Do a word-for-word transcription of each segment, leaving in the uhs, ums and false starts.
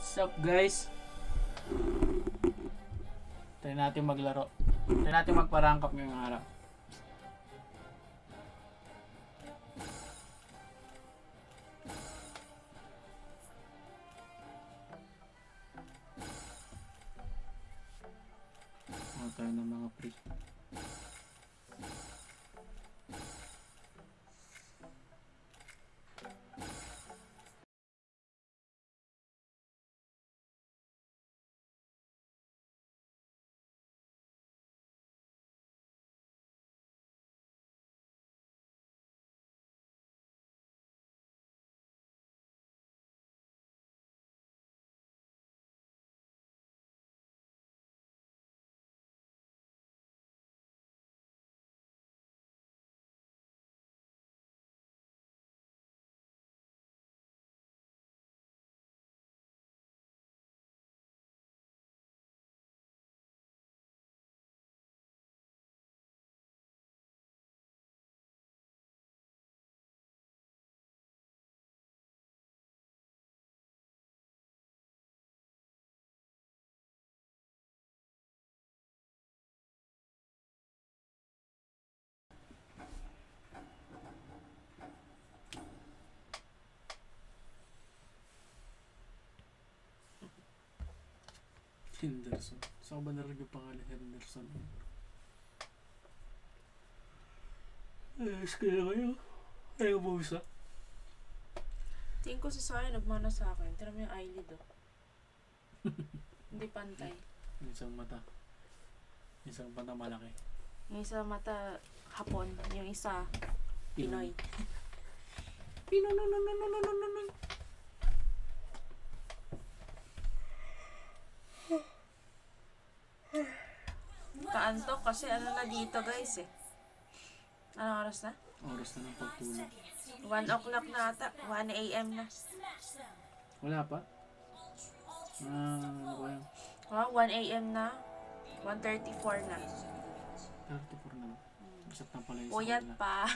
What's up guys? Try natin maglaro. Try natin magparangkap ngayong araw. Ano tayo ng mga pre. Henderson. Saan ba narinig yung pangalan Henderson? Ayos kaya kayo. Ayaw mo isa. Tingin ko si Saya nagmana sa akin. Tira mo yung eyelid oh. Hindi pantay. Yung isang mata. Yung isang mata malaki. Yung isa mata hapon. Yung isa Pinoy. Pinoy. No, no, no, no, no, no, no, no. Kaantok kasi ano na dito guys eh. Anong oras na? Oras na ng pagtulog. one o'clock na ata. one a m na. Wala pa? Ah, ano ba yun? Oh, one a m na. one thirty-four na. thirty-four na. Masat na pala yung Puyat pa.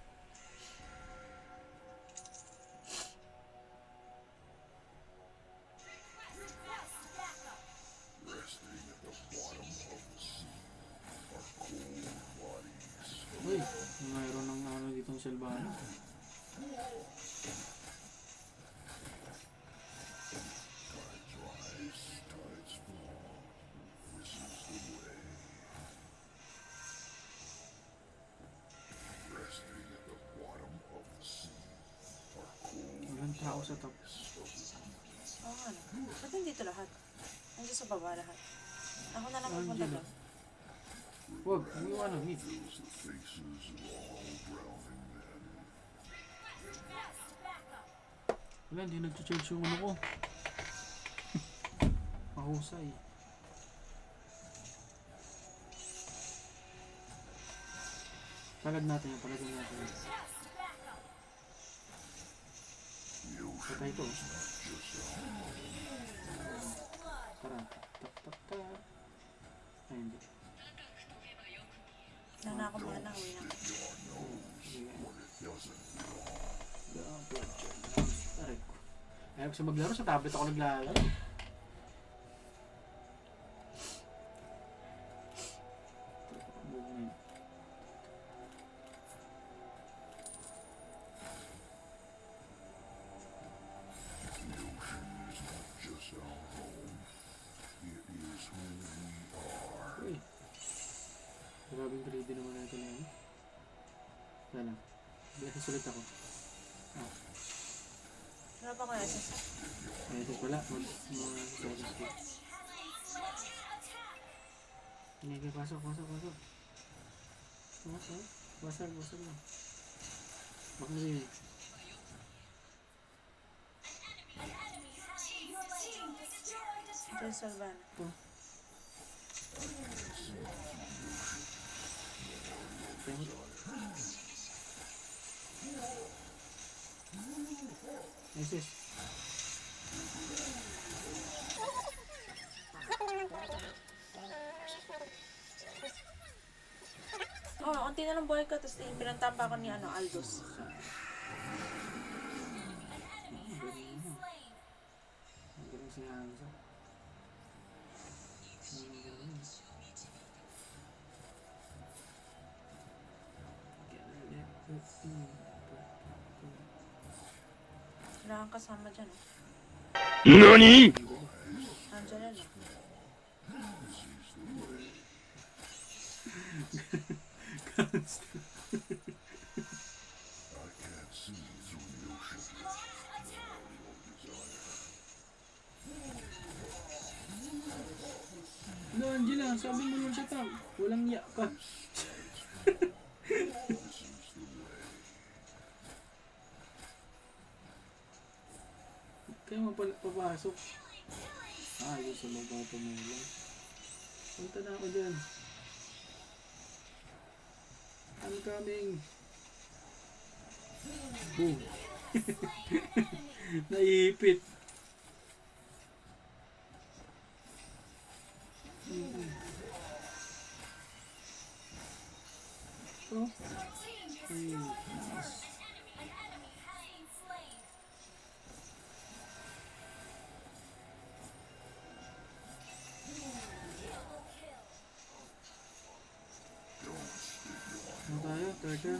Uy, mayroon ng ano ditong Silvana. Walang tao sa top. Oo nga na. Ba't hindi ito lahat? Nandiyan sa baba lahat. Ako na lang pupunta doon. Huwag, hindi ko ano, hit. Wala, hindi nag-charge yung ano ko. Mahusay. Palad natin yan, palad natin yan. Patay ito. Tara, tak tak tak. Ay, hindi. Wala na ako mana, uwi na ako. Aray ko. Ayaw ko sa maglaro, sa tablet ako naglalaro. Uy. Grabing greedy naman natin na yun. Wala lang. Bilang sulit ako. Ah. Wala pa ko S S? Ay, ito pala. Mga seconds ko. Hindi, pasok, pasok, pasok. Pasok, pasok, pasok lang. Bak na rin. Ito yung Salvan. Ito. Yes, yes. Oh, konti na lang buhay ko, tapos pinantampa ko ni ano, Aldous. kasi hansa. Ano ganun? Wala kang kasama dyan, oh. NANI?! Angela lang. No, Angela, sabi mo yun siya tam. Walang yak ka. Kaya mo pala papasok. Ah, yun sa loob ako tumulong. Punta na ako dyan. I'm coming. Boom. Naipit. Mm-hmm. Oh. Ay, nice. Ano tayo? Turtle?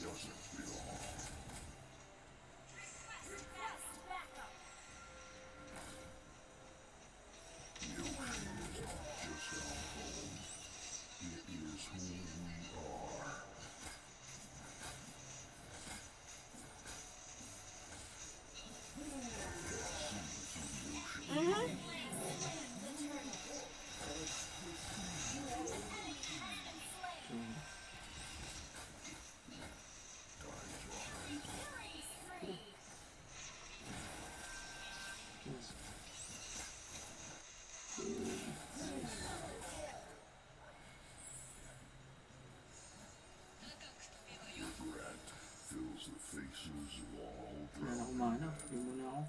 Wala na kumana. Hindi muna ako.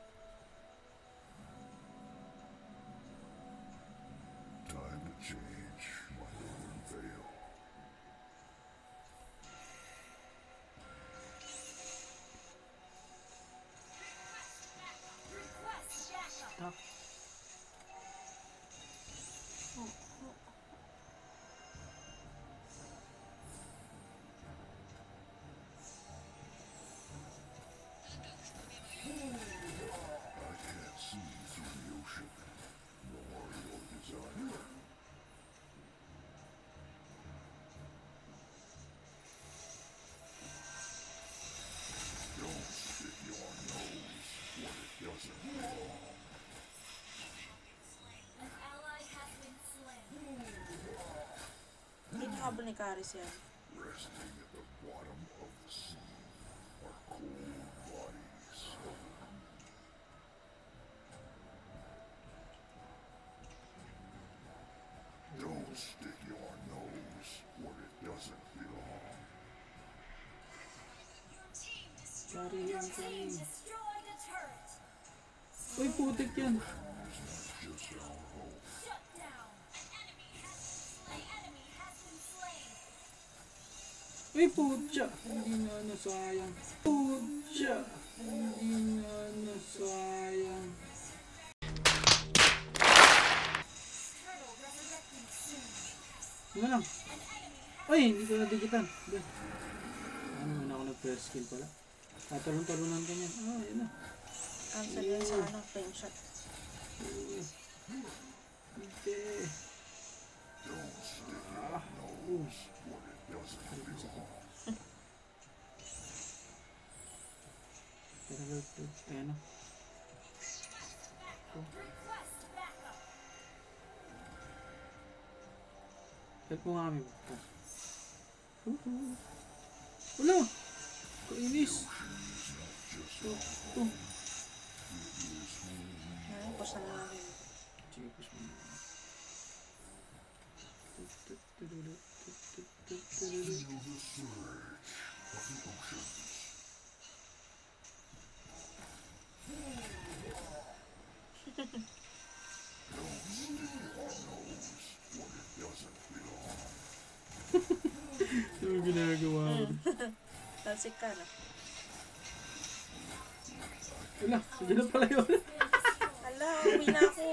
Time to change my own veil. Tak. I can't see through the ocean, nor your desire. Don't stick your nose where it doesn't belong. An ally has been slain. Hinahabol ni Karis yan. Resting at the bottom of the sea are cold bodies. Don't stick your nose where it doesn't belong. Your team destroyed, Sorry, your I'm team coming. destroyed a turret. Uy, putik yan. Just our home. Shut down. An enemy has an enemy has been slain. Uy, putya. Hindi na nasayang. Putya. Hindi na nasayang. Turtle resurrecting soon. Ano lang? Uy, hindi ko nadigitan. Diyan. Ano naman ako nag-first skill pala. Tatalon-talonan ka niyan. Ah, yun na. Cancel yan sa ano, flame shot. Hindi. Don't stick Ah. your nose where it doesn't belong. Talaga ito. Ayan na. Request backup. Help mo nga kami. Ah. Huhu. Wala! Kainis! Ito. Ito. Ngayon, push na lang natin. Sige, push mo na. Feel the surge of the oceans. Don't stick your nose where it doesn't belong. Ano ginagawa ko? Talsik ka na. Wala, sige na pala yun. Hala! talaga. Uwi na ako.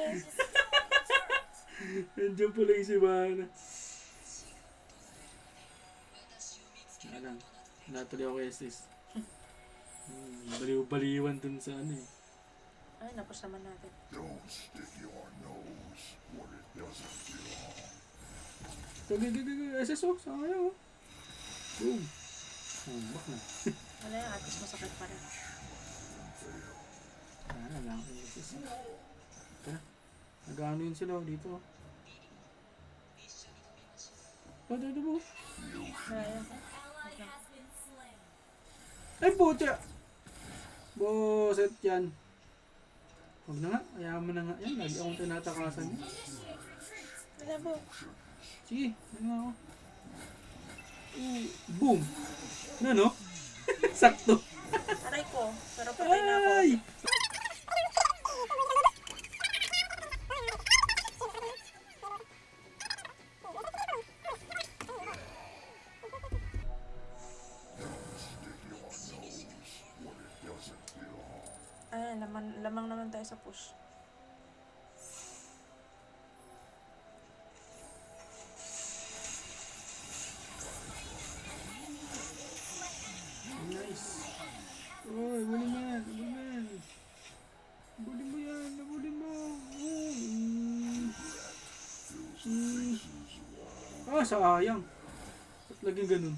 Nandiyan pala yung si Mana. Alam, natuloy ako kay sis. Hmm, baliw-baliwan dun sa ano eh. Ay, napos naman natin. Don't stick your nose where it doesn't belong. Gagagagaga, S S O, sayang oh. Boom. Oh, bak na. Wala yan, at least masakit pa rin. Ah, alam ko yung S S O. Tara, nag-ano yun sila oh, dito. Oh, dito mo. Wala yan. Ally has been slain. Ay, puta! Boset yan. Huwag na nga, ayaw mo na nga. Yan, lagi akong tinatakasan niya. Wala po. Sige, yan nga ako. Uh, boom! Ano, no? Sakto. Aray ko. Pero patay na ako. Ay! Ay, laman, lamang naman tayo sa push. Nice. Uy, buli mo yan, buli mo yan. Buli mo yan, nabuli mo. Mm. Mm. Ah, sayang. Ba't laging ganun?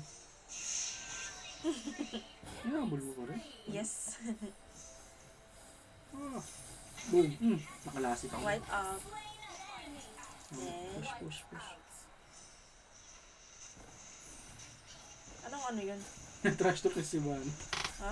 Yan, buli mo pa rin. Yes. Ah. Boom. Mm. Nakalasip ako. Wipe up. Mm. Yeah. Push, push, push. Anong ano yun? Trash talk na si Van. Ha?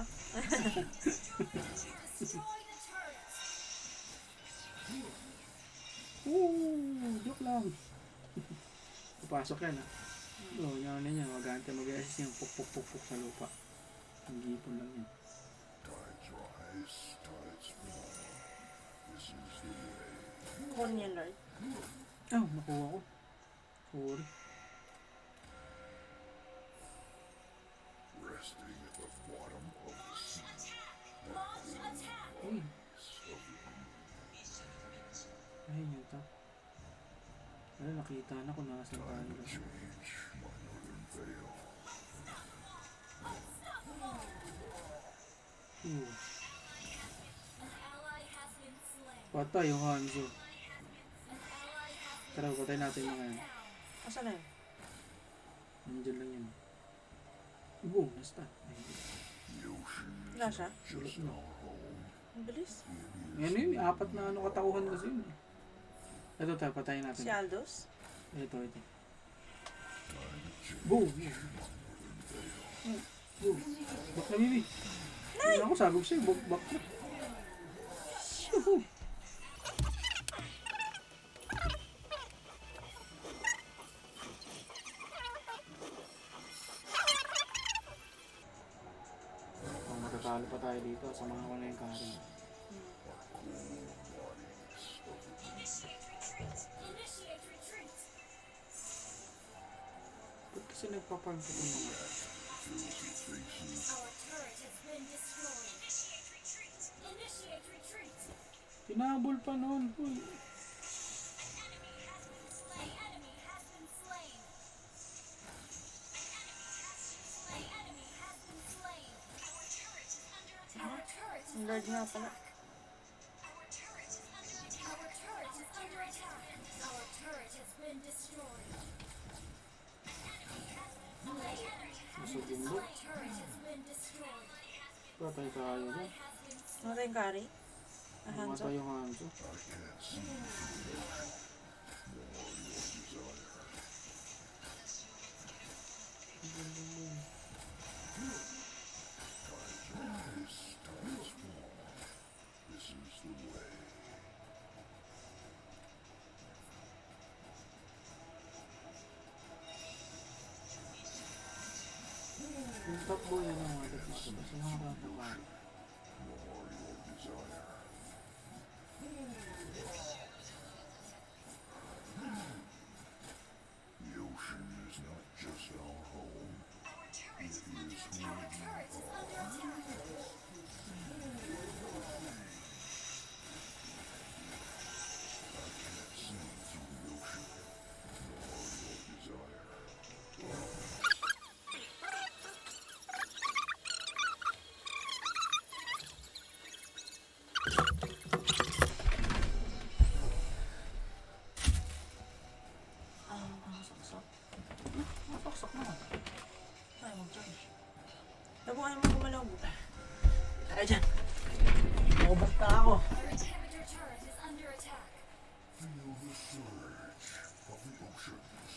Ooh, joke lang. Papasok yan ah. Oo, yan na yan. Magante mag-assist yung puk puk puk puk sa lupa. Ang gipon lang yan. Tides rise, tides fall. This is the way. Kuha niya, Lord. Oh, nakuha ko. Sorry. Resting at the bottom of the sea. Launch attack. Uy, Of the ay yun ta. Ay, nakita na kung nasa tayo. change my northern veil. Ooh, An ally has been slain. patay yung Hanzo. An ally has been Tara, patay natin mga yan. Asan na yun? Nandiyan lang yun. Boom, nasta. Ay, The ocean Wala siya? just our home. Ang bilis. yan yun, apat na ano katauhan kasi yun. eh. Ito tayo, patayin natin. Si Aldos? Ito, ito. Boom! Ah, boom. Bak na, Bibi. Hindi ako, sabog siya. Bak, bak na. Shoo! Oh, matatalo pa tayo dito. Samahan ko na yung Karen. Initiate retreat. Ba't kasi nagpaparm ko itong mga... Our turret has been destroyed. Initiate retreat. Initiate retreat. Pinabol pa noon. Uy. Enemy has been slain. Enemy has been slain. Our turret is under attack. Our turret is Ang Lord nga pala. Our turret is under attack. Our turret is under attack. Our turret has been destroyed. Nasa bundok. Our turret has been destroyed. Patay tayo na. Ano tayong carry? Ah, Hanzo. Namatay yung Hanzo. I can't see through the ocean. Nor your desire. Tides rise, tides fall. This is the way. Yung top boy yan ang mga dito. Kasi nakakatawa. Nor your desire. The ocean is not just our home. It is who we are. attack. Feel the surge of the oceans.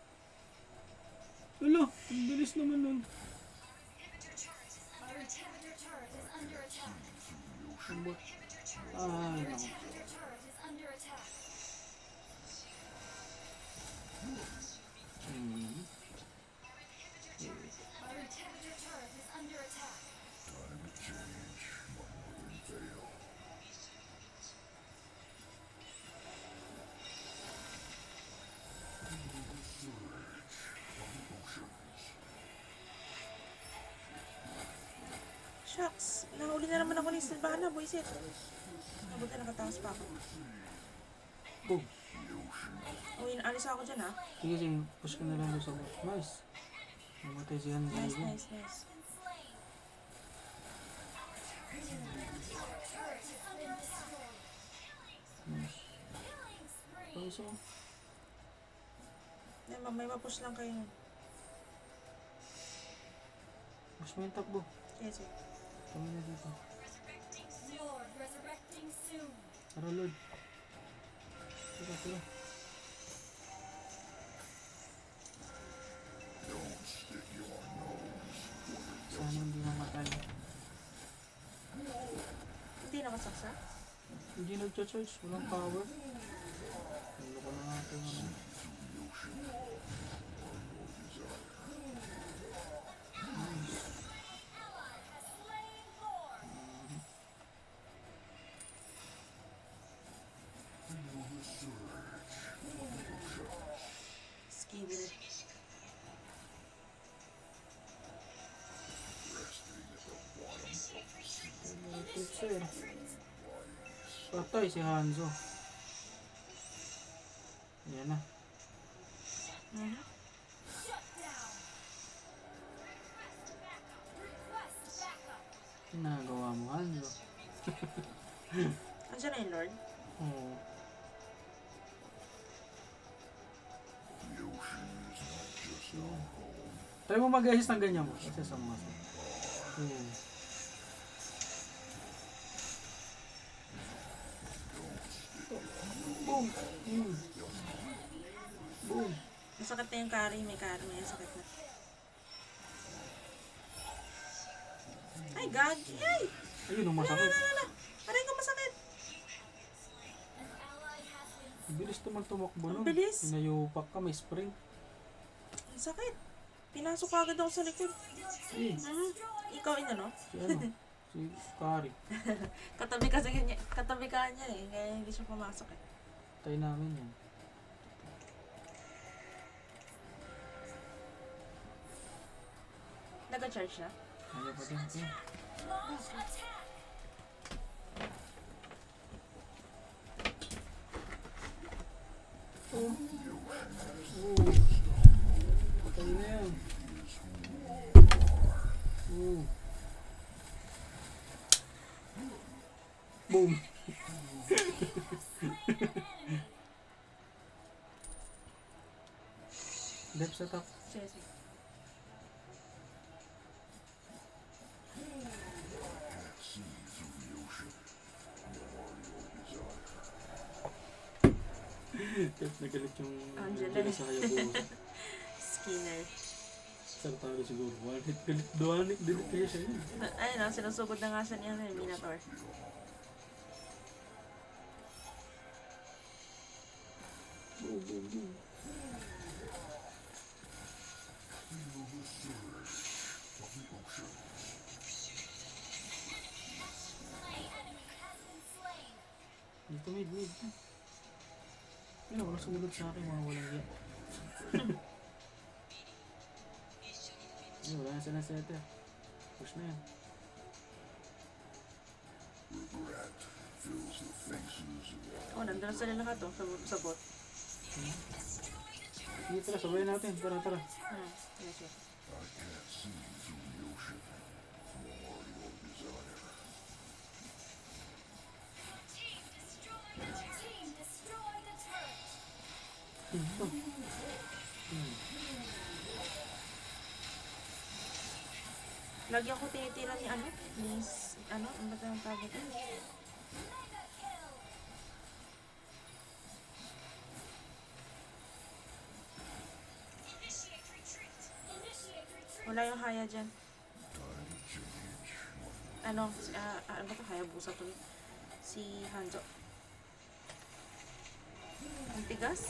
Alo, ang bilis naman nun. Our inhibitor turret is under attack. Ang bot. Ay, nako. Inhibitor turret is under attack. Hmm. Our inhibitor turret is under attack. Time to change my northern veil. Feel the surge of the oceans. Shucks, nahuli na naman ako ni Silvana, boyset. Mabuti nakatakas pa ako. Boom. Uy, alis ako dyan ha. Sige, sige. Push ka na lang doon sa bot. Nice. Namatay siya ng Nice, Diego. nice, nice. Nice. Pauso. May, ma- may mapush lang kayo. Push mo yung takbo. Yes, eh. Kami na dito. Lord resurrecting soon. Tara, Lord. Tara, tara. Don't stick your nose. Sana hindi namatay. Hindi nakasaksa? Hindi nagcha-charge. Walang power. Ano ko na natin ano. Nice. Skibble. Malapit siya eh. Patay si Hanzo. Ayan na. Mhm. Shut down. Request backup. Ginagawa mo, Hanzo. Andiyan na yung Lord? Oo. The ocean is not just So, our home. try mo mag-ahis ng ganyan mo. Kasi sa muscle. Oo. Boom! Mm. Boom! Masakit na yung carry, may carry, may sakit na. Ay, gagi! Ay! Ayun, ang Wala, masakit. wala, wala! Aray ko masakit! An ally has been Ang bilis naman tumakbo Ang nun. bilis. Pinayupak ka, may spring. Ang sakit! Pinasok agad ako sa likod. Eh, Mhm. Ikaw ina, no? si ano? Si Kari. Katabi kasi kanya, katabi ka niya eh, kaya hindi siya pumasok eh. Tayo namin yan. Nag-charge na? Kaya pa din. Eh. launched attack. Oh. Oh. Patay na yan. Oh. Boom. Depth attack. Sige, sige. See through the ocean. Nor your desire. Depth na galit yung Angela. Angela sa Hayabusa. Skinner. Sartado siguro. One hit galit. Doon, galit kaya siya yun. Ayun na, sinusugod na nga siya niya ng Minotaur. Boom, boom, boom. Feel the surge of the ocean. Slain enemy has been slain. Dito mid, mid. Ano, walang sumunod sa akin, mga walang yan. Ano, wala na sila setter. Push na yan. Regret fills the faces of Oh, nandun na sila lahat oh, sa, sa bot. Sige, tara, sabayin natin. Tara, tara. Hmm. Yes, yes. I can't see through the ocean, nor your desire. Team destroy the turret. Team destroy the turret. Ito. Hmm. Lagi ako tinitira ni ano, ni, s- ano, ano ba ang tawag ito? Mega kill. Wala yung Haya dyan. Ano? Si, ah, ah, ano ba ito? Hayabusa to. Si Hanzo. Ang tigas.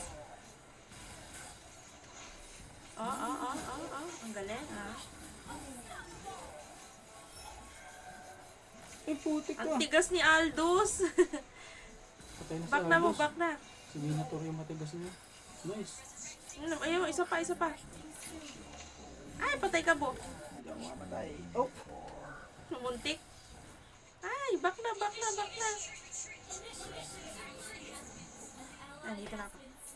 Oh, oh, oh, oh, oh. Ang galing, ah. Eh, putik ka. Ang tigas ni Aldous. Patay na si Back na mo, Aldous. back na. Si Venator yung matigas niya. Nice. Ano, ayun, isa pa, isa pa. Ay, patay ka, Bo. Hindi ako mamatay. Oh! Muntik. Ay, back na, back na, back na. Ay, dito na ako.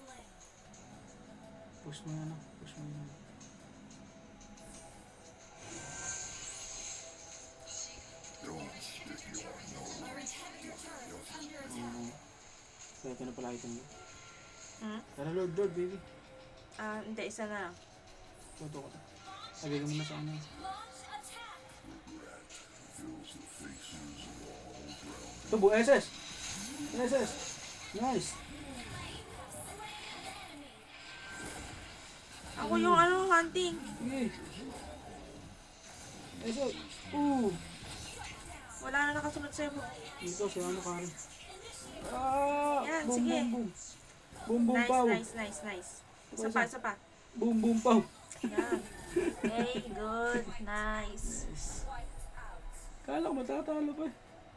Push mo yan, ah. Push mo yan. Oo. Kaya ito na pala item mo. Hmm? Tara, Lord, Lord, baby. Ah, hindi, isa na lang. Toto ko. Lagay ka muna sa ano. Tubo, S S! S S! Nice! Ako yung ano, hunting. Sige! S S! Ooh! Wala na nakasunod sa'yo, Bo. Dito, si ano ka rin. Ah! Yan, Boom, sige. boom, boom! Boom, boom, Nice, pow! nice, nice, nice. Isa pa, isa pa. Boom, boom, pow! Yan. Okay, good. Nice. Kala ko matatalo pa eh.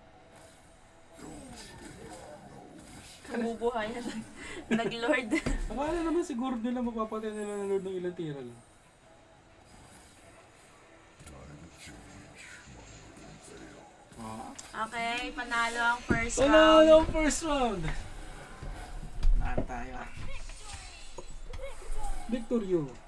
Kabubuhay na. Nag-lord. Akala naman siguro nila mapapatay nila ng Lord ng ilang tira lang. Ah. Okay, panalo ang first Wala round. yung first round! Naan tayo ah. Victorio.